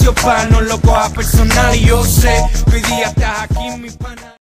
pa' no lo cojas personal. Y yo sé que hoy día estás aquí, mi pana.